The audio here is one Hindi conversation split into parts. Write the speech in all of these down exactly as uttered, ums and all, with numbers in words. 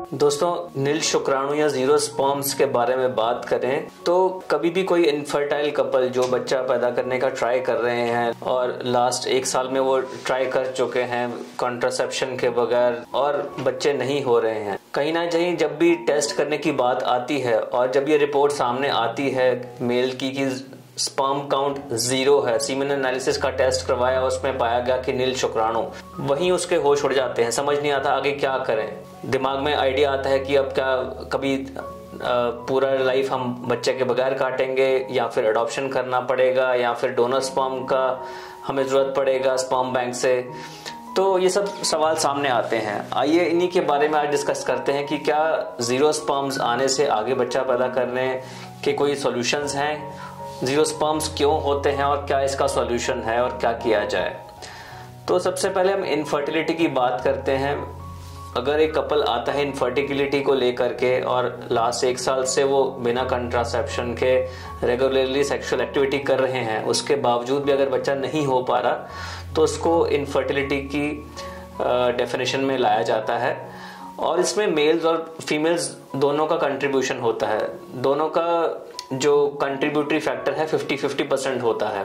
दोस्तों, नील शुक्राणु या जीरो स्पर्म्स के बारे में बात करें तो कभी भी कोई इनफर्टाइल कपल जो बच्चा पैदा करने का ट्राई कर रहे हैं और लास्ट एक साल में वो ट्राई कर चुके हैं कॉन्ट्रासेप्शन के बगैर और बच्चे नहीं हो रहे हैं, कहीं ना कहीं जब भी टेस्ट करने की बात आती है और जब ये रिपोर्ट सामने आती है मेल की कि स्पर्म काउंट जीरो है, सीमेन एनालिसिस का टेस्ट करवाया, उसमें पाया गया कि नील शुक्राणु, वहीं उसके होश उड़ जाते हैं। समझ नहीं आता आगे क्या करें। दिमाग में आइडिया आता है कि अब क्या कभी पूरा लाइफ हम बच्चे के बगैर काटेंगे या फिर अडॉप्शन करना पड़ेगा या फिर डोनर स्पर्म का हमें जरूरत पड़ेगा स्पर्म बैंक से। तो ये सब सवाल सामने आते हैं। आइए इन्हीं के बारे में आज डिस्कस करते हैं कि क्या जीरो स्पर्म्स आने से आगे बच्चा पैदा करने के कोई सॉल्यूशंस हैं, जीरो स्पर्म्स क्यों होते हैं और क्या इसका सॉल्यूशन है और क्या किया जाए। तो सबसे पहले हम इनफर्टिलिटी की बात करते हैं। अगर एक कपल आता है इनफर्टिलिटी को लेकर के और लास्ट एक साल से वो बिना कंट्रासेप्शन के रेगुलरली सेक्सुअल एक्टिविटी कर रहे हैं, उसके बावजूद भी अगर बच्चा नहीं हो पा रहा तो उसको इनफर्टिलिटी की डेफिनेशन में लाया जाता है। और इसमें मेल्स और फीमेल्स दोनों का कंट्रीब्यूशन होता है। दोनों का जो कंट्रीब्यूटरी फैक्टर है फिफ्टी फिफ्टी परसेंट होता है।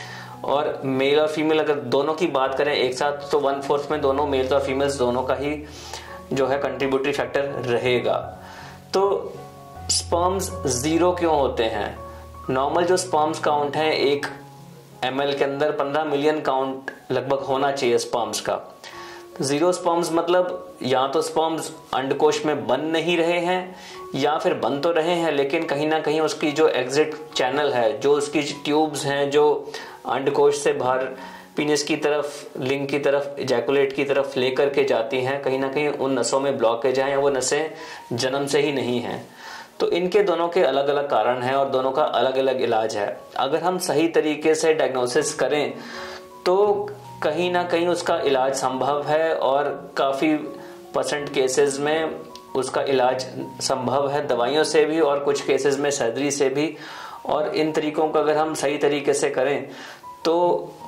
और मेल और फीमेल अगर दोनों की बात करें एक साथ तो वन फोर्थ में दोनों मेल्स और फीमेल्स दोनों का ही जो है कंट्रीब्यूटरी फैक्टर रहेगा। तो स्पर्म्स जीरो क्यों होते हैं? नॉर्मल जो स्पर्म्स काउंट है एक एम एल के अंदर पंद्रह मिलियन काउंट लगभग होना चाहिए स्पर्म्स का। जीरो स्पर्म्स मतलब या तो स्पर्म्स अंडकोश में बन नहीं रहे हैं या फिर बन तो रहे हैं लेकिन कहीं ना कहीं उसकी जो एग्जिट चैनल है, जो उसकी ट्यूब्स हैं जो अंडकोश से बाहर पीनिस की तरफ, लिंग की तरफ, इजैकुलेट की तरफ लेकर के जाती हैं, कहीं ना कहीं उन नसों में ब्लॉकेज है या वो नसें जन्म से ही नहीं हैं। तो इनके दोनों के अलग अलग कारण हैं और दोनों का अलग अलग इलाज है। अगर हम सही तरीके से डायग्नोसिस करें तो कहीं ना कहीं उसका इलाज संभव है और काफ़ी परसेंट केसेस में उसका इलाज संभव है दवाइयों से भी और कुछ केसेस में सर्जरी से भी। और इन तरीकों को अगर हम सही तरीके से करें तो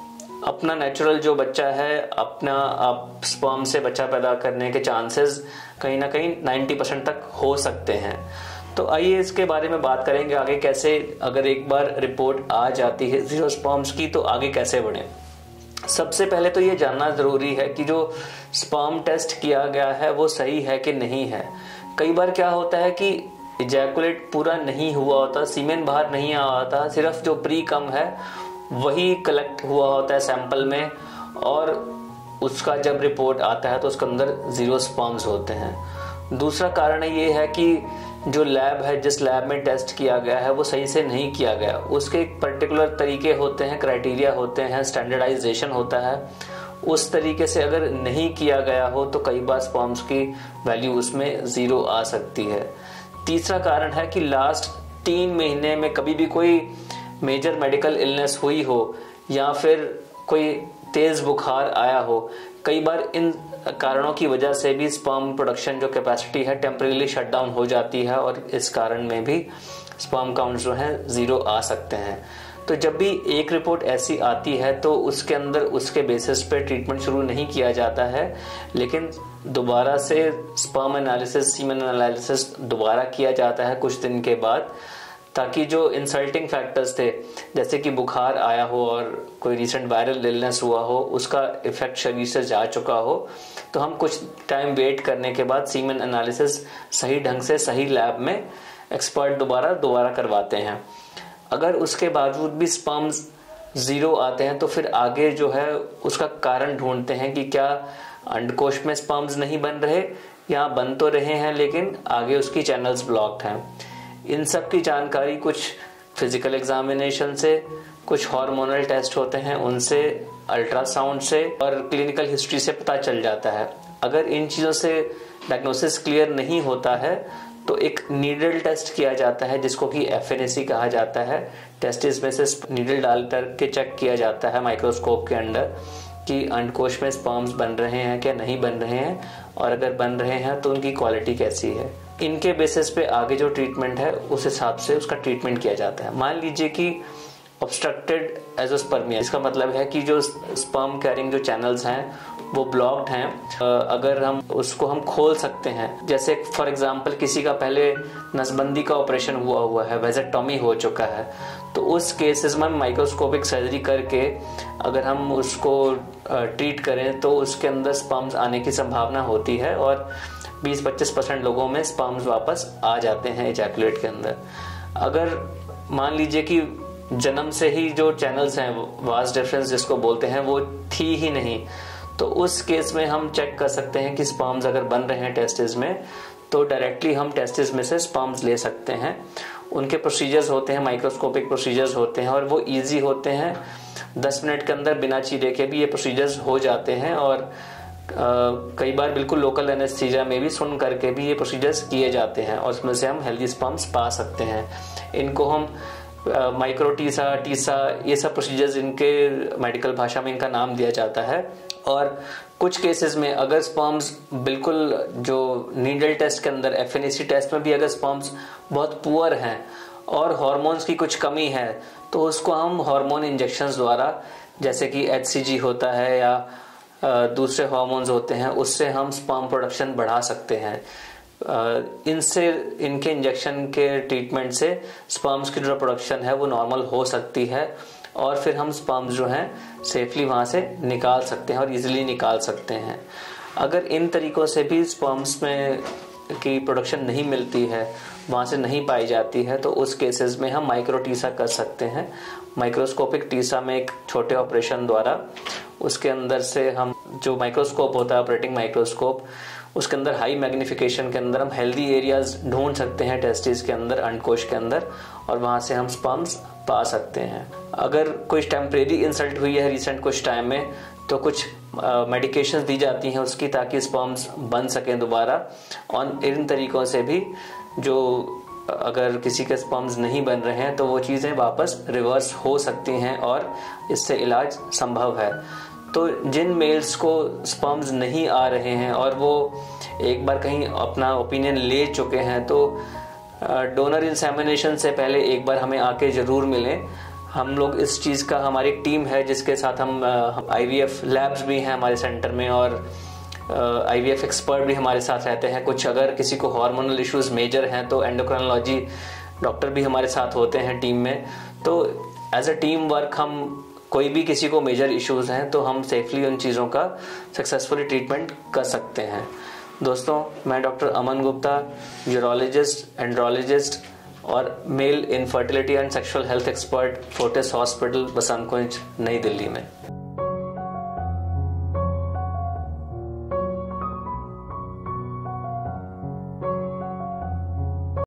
अपना नेचुरल जो बच्चा है, अपना आप स्पर्म से बच्चा पैदा करने के चांसेस कहीं ना कहीं नाइन्टी परसेंट तक हो सकते हैं। तो आइए इसके बारे में बात करेंगे आगे कैसे, अगर एक बार रिपोर्ट आ जाती है जीरो स्पर्म्स की तो आगे कैसे बढ़े। सबसे पहले तो ये जानना जरूरी है कि जो स्पर्म टेस्ट किया गया है वो सही है कि नहीं है। कई बार क्या होता है कि इजैकुलेट पूरा नहीं हुआ होता, सीमेन बाहर नहीं आया होता, सिर्फ जो प्री कम है वही कलेक्ट हुआ होता है सैंपल में और उसका जब रिपोर्ट आता है तो उसके अंदर जीरो स्पर्म्स होते हैं। दूसरा कारण ये है कि जो लैब है, जिस लैब में टेस्ट किया गया है वो सही से नहीं किया गया। उसके एक पर्टिकुलर तरीके होते हैं, क्राइटेरिया होते हैं, स्टैंडर्डाइजेशन होता है। उस तरीके से अगर नहीं किया गया हो तो कई बार स्पर्म्स की वैल्यू उसमें जीरो आ सकती है। तीसरा कारण है कि लास्ट तीन महीने में कभी भी कोई मेजर मेडिकल इलनेस हुई हो या फिर कोई तेज बुखार आया हो। कई बार इन कारणों की वजह से भी स्पर्म प्रोडक्शन जो कैपेसिटी है टेम्परेरी शट डाउन हो जाती है और इस कारण में भी स्पर्म काउंट जो है जीरो आ सकते हैं। तो जब भी एक रिपोर्ट ऐसी आती है तो उसके अंदर उसके बेसिस पे ट्रीटमेंट शुरू नहीं किया जाता है, लेकिन दोबारा से स्पर्म एनालिसिस, सीमेन एनालिसिस दोबारा किया जाता है कुछ दिन के बाद, ताकि जो इंसल्टिंग फैक्टर्स थे जैसे कि बुखार आया हो और कोई रिसेंट वायरल इलनेस हुआ हो, उसका इफेक्ट शरीर से जा चुका हो, तो हम कुछ टाइम वेट करने के बाद सीमेन एनालिसिस सही ढंग से सही लैब में एक्सपर्ट दोबारा दोबारा करवाते हैं। अगर उसके बावजूद भी स्पर्म्स जीरो आते हैं तो फिर आगे जो है उसका कारण ढूंढते हैं कि क्या अंडकोश में स्पर्म्स नहीं बन रहे या बन तो रहे हैं लेकिन आगे उसकी चैनल्स ब्लॉक्ड हैं। इन सब की जानकारी कुछ फिजिकल एग्जामिनेशन से, कुछ हार्मोनल टेस्ट होते हैं उनसे, अल्ट्रासाउंड से और क्लिनिकल हिस्ट्री से पता चल जाता है। अगर इन चीज़ों से डायग्नोसिस क्लियर नहीं होता है तो एक नीडल टेस्ट किया जाता है जिसको कि एफ एन ए सी कहा जाता है। टेस्टिस में से नीडल डालकर के चेक किया जाता है माइक्रोस्कोप के अंदर कि अंडकोश में स्पर्म्स बन रहे हैं क्या नहीं बन रहे हैं, और अगर बन रहे हैं तो उनकी क्वालिटी कैसी है। इनके बेसिस पे आगे जो ट्रीटमेंट है उस हिसाब से उसका ट्रीटमेंट किया जाता है। मान लीजिए कि ऑब्स्ट्रक्टेड एजोस्पर्मिया, इसका मतलब है कि जो स्पर्म कैरिंग जो चैनल्स हैं वो ब्लॉक्ड हैं, अगर हम उसको हम खोल सकते हैं, जैसे फॉर एग्जांपल किसी का पहले नसबंदी का ऑपरेशन हुआ हुआ है, वेजेक्टोमी हो चुका है, तो उस केसेस में माइक्रोस्कोपिक सर्जरी करके अगर हम उसको ट्रीट करें तो उसके अंदर स्पर्म्स आने की संभावना होती है और बीस पच्चीस परसेंट लोगों में स्पर्म्स वापस आ जाते हैं इजैकुलेट के अंदर। अगर मान लीजिए कि जन्म से ही जो चैनल्स हैं, वास डिफरेंस जिसको बोलते हैं, वो थी ही नहीं, तो उस केस में हम चेक कर सकते हैं कि स्पर्म्स अगर बन रहे हैं टेस्टिस में, तो डायरेक्टली हम टेस्टिस में से स्पर्म्स ले सकते हैं। उनके प्रोसीजर्स होते हैं, माइक्रोस्कोपिक प्रोसीजर्स होते हैं और वो इजी होते हैं। दस मिनट के अंदर बिना चीरे के भी ये प्रोसीजर्स हो जाते हैं और Uh, कई बार बिल्कुल लोकल एनेस्थीसिया में भी सुन करके भी ये प्रोसीजर्स किए जाते हैं और उसमें से हम हेल्दी स्पर्म्स पा सकते हैं। इनको हम माइक्रो टीसा टीसा ये सब प्रोसीजर्स इनके मेडिकल भाषा में इनका नाम दिया जाता है। और कुछ केसेस में अगर स्पर्म्स बिल्कुल जो नीडल टेस्ट के अंदर, एफएनएसी टेस्ट में भी अगर स्पर्म्स बहुत पुअर हैं और हार्मोन्स की कुछ कमी है, तो उसको हम हार्मोन इंजेक्शंस द्वारा, जैसे कि एचसीजी होता है या दूसरे हार्मोन्स होते हैं, उससे हम स्पर्म प्रोडक्शन बढ़ा सकते हैं। इनसे इनके इंजेक्शन के ट्रीटमेंट से स्पर्म्स की जो प्रोडक्शन है वो नॉर्मल हो सकती है और फिर हम स्पर्म्स जो हैं सेफली वहाँ से निकाल सकते हैं और इजीली निकाल सकते हैं। अगर इन तरीकों से भी स्पर्म्स में की प्रोडक्शन नहीं मिलती है, वहाँ से नहीं पाई जाती है, तो उस केसेस में हम माइक्रो टीसा कर सकते हैं। माइक्रोस्कोपिक टीसा में एक छोटे ऑपरेशन द्वारा उसके अंदर से हम, जो माइक्रोस्कोप होता है ऑपरेटिंग माइक्रोस्कोप, उसके अंदर हाई मैग्निफिकेशन के अंदर हम हेल्दी एरियाज ढूंढ सकते हैं टेस्टिस के अंदर, अंडकोश के अंदर, और वहाँ से हम स्पर्म्स पा सकते हैं। अगर कोई टेम्परेरी इंसल्ट हुई है रिसेंट कुछ टाइम में, तो कुछ मेडिकेशंस दी जाती हैं उसकी, ताकि स्पर्म्स बन सकें दोबारा। और इन तरीकों से भी जो अगर किसी के स्पर्म्स नहीं बन रहे हैं तो वो चीज़ें वापस रिवर्स हो सकती हैं और इससे इलाज संभव है। तो जिन मेल्स को स्पर्म्स नहीं आ रहे हैं और वो एक बार कहीं अपना ओपिनियन ले चुके हैं, तो डोनर इंसेमिनेशन से पहले एक बार हमें आके ज़रूर मिलें। हम लोग इस चीज़ का, हमारी टीम है जिसके साथ हम आईवीएफ लैब्स भी हैं हमारे सेंटर में और आईवीएफ एक्सपर्ट भी हमारे साथ रहते हैं। कुछ अगर किसी को हार्मोनल इश्यूज मेजर हैं तो एंडोक्राइनोलॉजी डॉक्टर भी हमारे साथ होते हैं टीम में। तो एज अ टीम वर्क हम, कोई भी किसी को मेजर इश्यूज हैं तो हम सेफली उन चीज़ों का सक्सेसफुली ट्रीटमेंट कर सकते हैं। दोस्तों, मैं doctor Aman Gupta, urologist, andrologist और male infertility and sexual health expert, Fortis hospital, Basant Kunj, नई दिल्ली में।